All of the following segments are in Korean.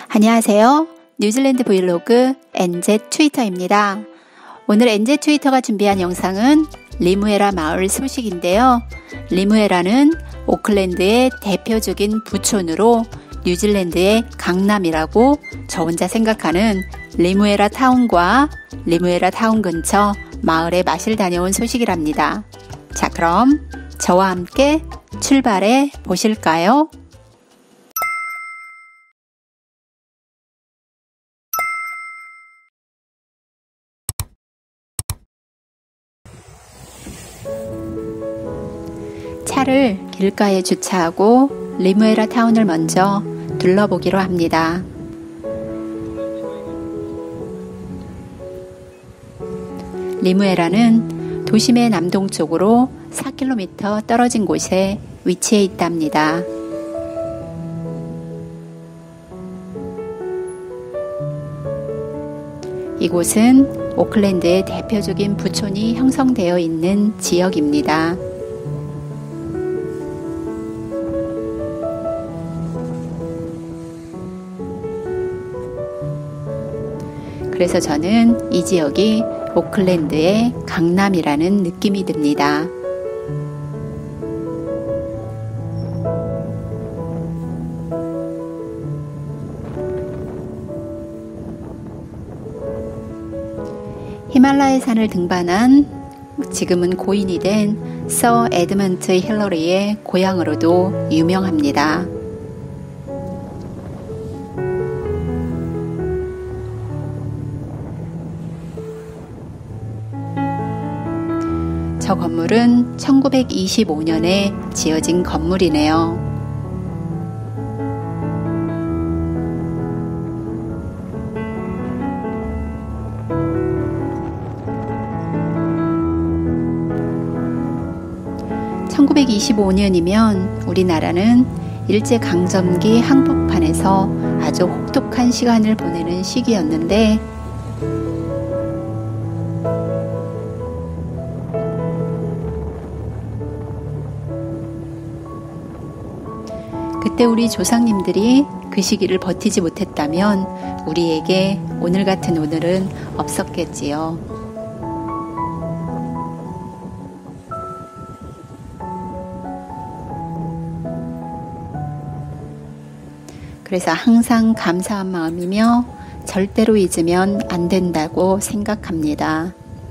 안녕하세요. 뉴질랜드 브이로그 NZ 트위터입니다. 오늘 NZ 트위터가 준비한 영상은 리무에라 마을 소식인데요. 리무에라는 오클랜드의 대표적인 부촌으로 뉴질랜드의 강남이라고 저 혼자 생각하는 리무에라 타운과 리무에라 타운 근처 마을에 마실 다녀온 소식이랍니다. 자, 그럼 저와 함께 출발해 보실까요? 차를 길가에 주차하고 리무에라 타운을 먼저 둘러보기로 합니다. 리무에라는 도심의 남동쪽으로 4km 떨어진 곳에 위치해 있답니다. 이곳은 오클랜드의 대표적인 부촌이 형성되어 있는 지역입니다. 그래서 저는 이 지역이 오클랜드의 강남이라는 느낌이 듭니다. 히말라야 산을 등반한 지금은 고인이 된 서 에드먼트 힐러리의 고향으로도 유명합니다. 저 건물은 1925년에 지어진 건물이네요. (1925년이면) 우리나라는 일제강점기 한복판에서 아주 혹독한 시간을 보내는 시기였는데 그때 우리 조상님들이 그 시기를 버티지 못했다면 우리에게 오늘 같은 오늘은 없었겠지요. 그래서 항상 감사한 마음이며 절대로 잊으면 안 된다고 생각합니다.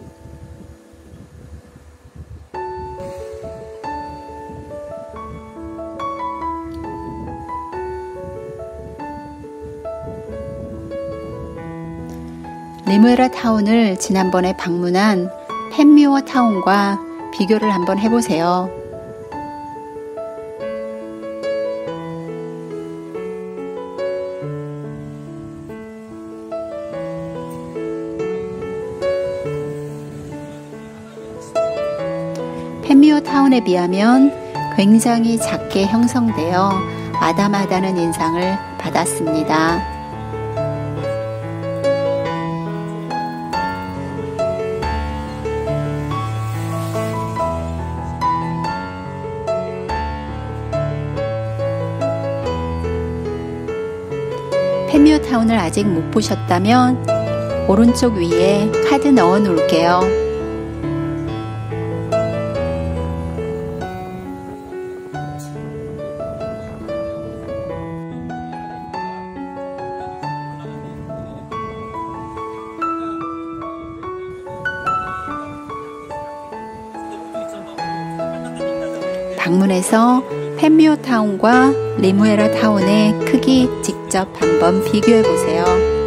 리무에라 타운을 지난번에 방문한 펜뮤어 타운과 비교를 한번 해보세요. 펜뮤어 타운에 비하면 굉장히 작게 형성되어 아담하다는 인상을 받았습니다. 펜뮤어 타운을 아직 못 보셨다면 오른쪽 위에 카드 넣어 놓을게요. 방문해서 펜뮤어 타운과 리무에라 타운의 크기 직접 한번 비교해 보세요.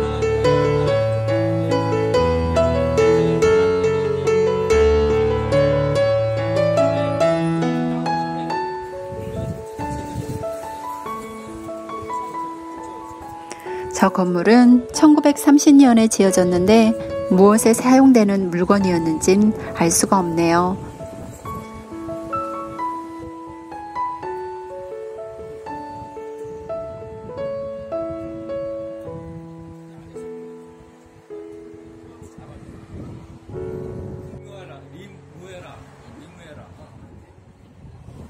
저 건물은 1930년에 지어졌는데 무엇에 사용되는 물건이었는진 알 수가 없네요.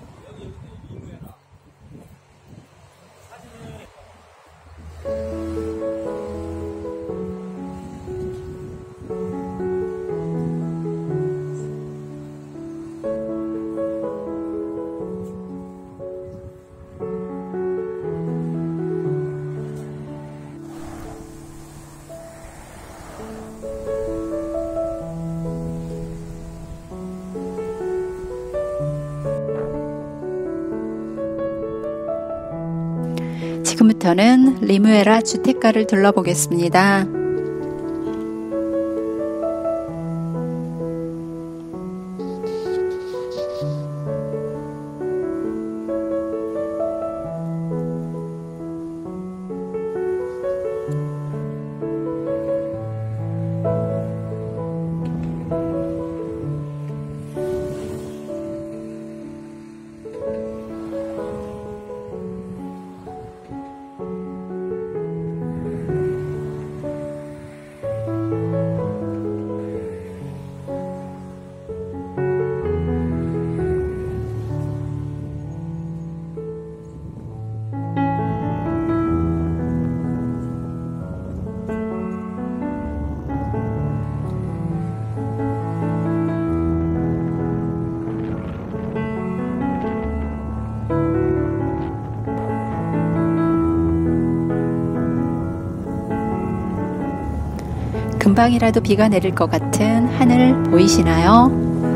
리무에라. 이번부터는 리무에라 주택가를 둘러보겠습니다. 금방이라도 비가 내릴 것 같은 하늘 보이시나요?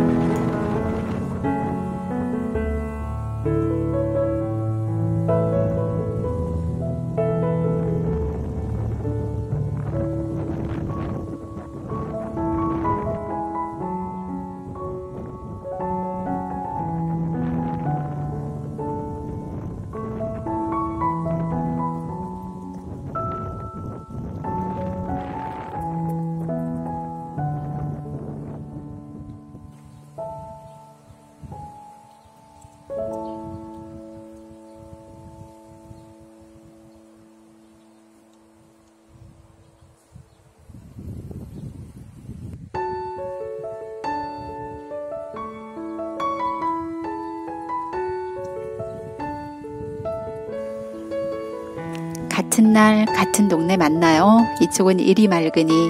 같은 날 같은 동네 맞나요? 이쪽은 일이 맑으니.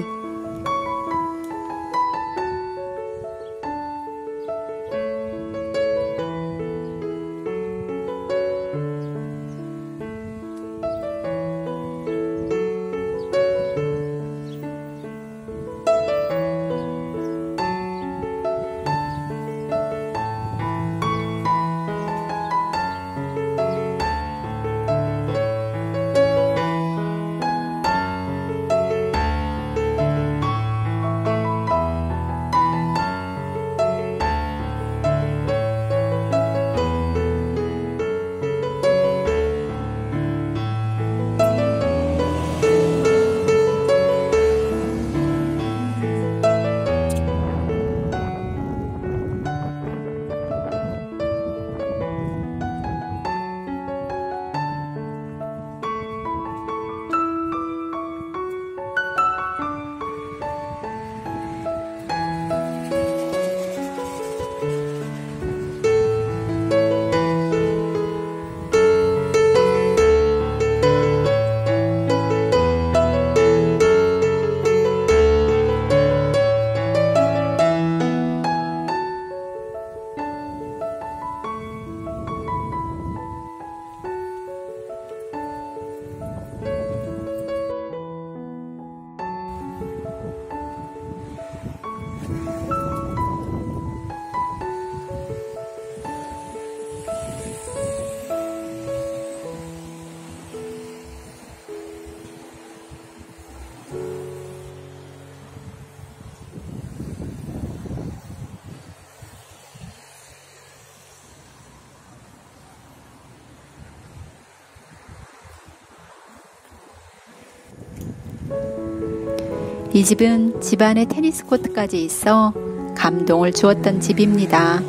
이 집은 집안에 테니스 코트까지 있어 감동을 주었던 집입니다.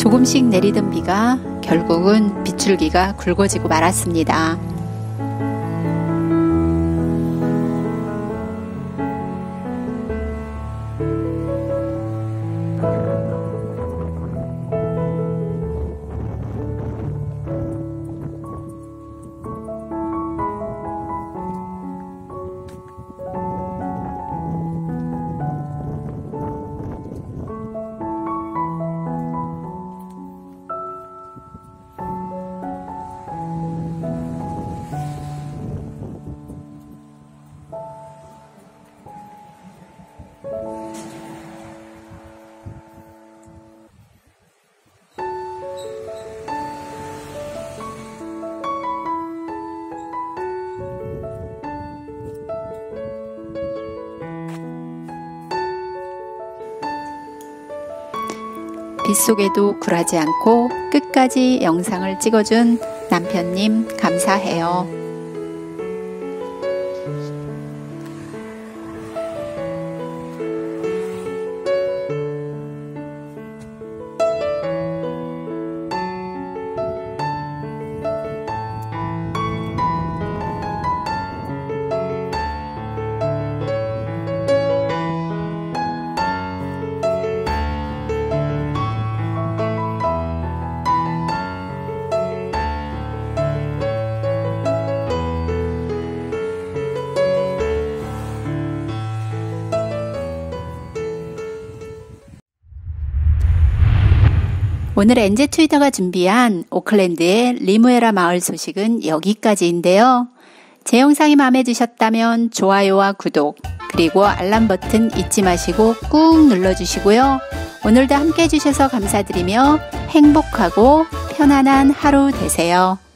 조금씩 내리던 비가 결국은 빗줄기가 굵어지고 말았습니다. 빗속에도 굴하지 않고 끝까지 영상을 찍어준 남편님 감사해요. 오늘 엔제 트위터가 준비한 오클랜드의 리무에라 마을 소식은 여기까지인데요. 제 영상이 마음에 드셨다면 좋아요와 구독 그리고 알람 버튼 잊지 마시고 꾹 눌러주시고요. 오늘도 함께 해주셔서 감사드리며 행복하고 편안한 하루 되세요.